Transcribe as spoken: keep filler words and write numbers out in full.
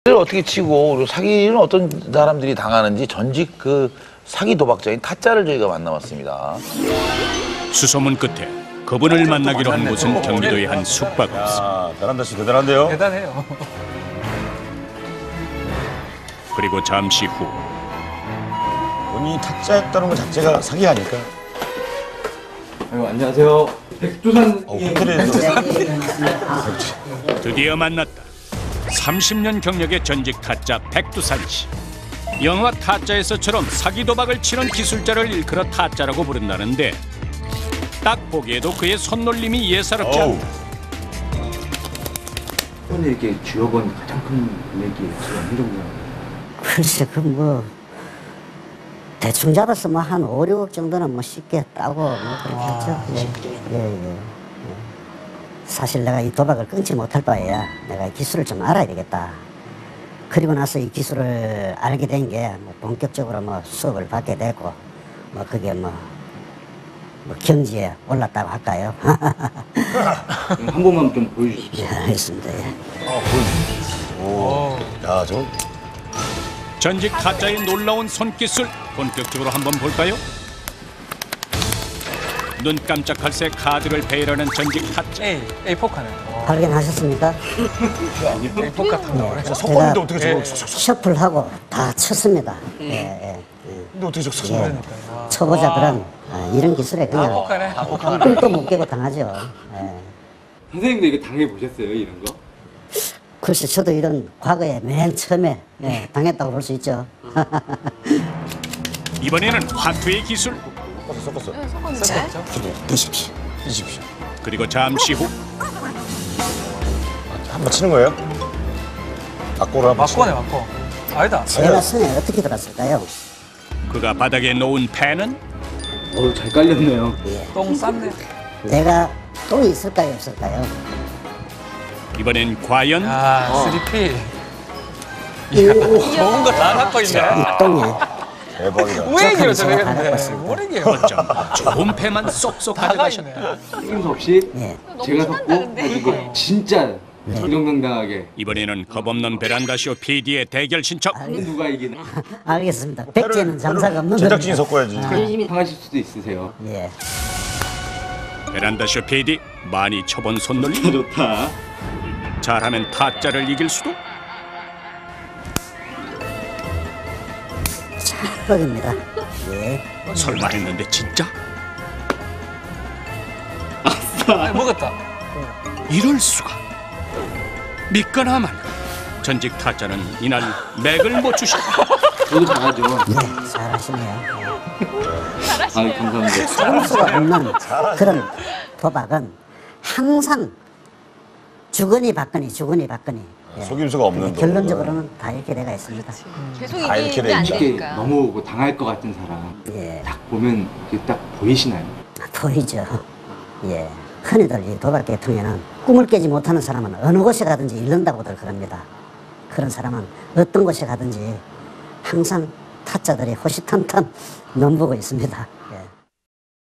어떻게 치고 그리고 사기는 어떤 사람들이 당하는지 전직 그 사기 도박자인 타짜를 저희가 만나봤습니다. 수소문 끝에 그분을 만나기로 한 곳은 경기도의 한 숙박업소. 아, 베란다 씨 대단한데요? 대단해요. 그리고 잠시 후 본인이 타짜였다는 것 자체가 사기 아닐까? 아유, 안녕하세요. 백두산. 어, 호텔에서 드디어 만났다. 삼십 년 경력의 전직 타짜 백두산 씨. 영화 타짜에서처럼 사기 도박을 치는 기술자를 일컬어 타짜라고 부른다는데 딱 보기에도 그의 손놀림이 예사롭지 어우. 않다. 오늘 이렇게 쥐어본 가장 큰 금액이 지금 어느 정도나? 글쎄, 그 뭐 대충 잡아서 뭐 한 오, 육억 정도는 뭐 쉽게 따고 뭐 그렇게 했죠. 예, 예, 예. 사실 내가 이 도박을 끊지 못할 바에야 내가 기술을 좀 알아야 되겠다. 그리고 나서 이 기술을 알게 된 게 뭐 본격적으로 뭐 수업을 받게 되고 뭐 그게 뭐, 뭐 경지에 올랐다고 할까요? 한 번만 좀 보여주십시오. 예, 알겠습니다. 예. 아, 보여주세요. 오. 야, 저 전직 타짜의 놀라운 손기술 본격적으로 한번 볼까요? 눈 깜짝할 새 카드를 배열하는 전직 타짜. A, A 포카는. 발견하셨습니까? A 포카 탄다고 그래. 진짜 섞었는데 제가- 어떻게 저거 쏙쏙 셔플하고 다 쳤습니다. 예, 예, 예. 근데 어떻게 저거 쏙 예. 초보자들은 아, 이런 기술에 그냥 포카네. 아, 포카. 꿀도 못 깨고 당하죠. 예. 선생님도 이거 당해보셨어요, 이런 거? 글쎄, 저도 이런 과거에 맨 처음에 예, 당했다고 볼 수 있죠. 이번에는 화투의 기술. 섞었어. 섞었죠? 드십시오. 뒤집시오. 그리고 잠시 후 한번 치는 거예요? 막고를 한번 막고네, 막고. 아니다. 제가 손에 어떻게 들었을까요? 그가 바닥에 놓은 펜은 어우, 잘 깔렸네요. 똥 쌌네. 내가 똥이 있을까요, 없을까요? 이번엔 과연 아, 쓰리피. 이 좋은 거 다 갖고 있네. 똥에 대박이다. 우행이로 제가 다 갖고 저러겠는데. 있습니다. 뭐래게요? 어쩜 좋은 패만 쏙쏙 다 가져가셨다. 가시네. 낌수 없이 예. 제가 섞고 가지고 진짜 정정당당하게 이번에는 겁없는 베란다쇼 피디의 대결 신청. 누가 이기나? 알겠습니다. 백제는 장사가 없는 제작진이 겁니다. 섞어야지. 당하실 수도 있으세요. 예. 베란다쇼 피디 많이 쳐본 손놀림. 좋다. 잘하면 타짜를 이길 수도. 뻑입니다. 예. 설마 했는데 진짜? 아, 먹었다. 이럴 수가. 믿거나만. 전직 타짜는 이날 맥을 못 주셨다. 저도 잘하죠. 네, 잘하시네요. 아, 감사합니다. 할 수가 없는 그런 도박은 항상 주거니 받거니 주거니 받거니. 예. 속임수가 없는 도. 결론적으로는 다 이렇게 돼가 있습니다. 계속 다 이렇게 이기면 안 돼 있죠. 이게 되니까. 너무 뭐 당할 것 같은 사람 예. 딱 보면 이게 딱 보이시나요? 보이죠. 예. 흔히들 이 도박 계통에는 꿈을 깨지 못하는 사람은 어느 곳에 가든지 잃는다고들 그럽니다. 그런 사람은 어떤 곳에 가든지 항상 타짜들이 호시탐탐 넘보고 있습니다.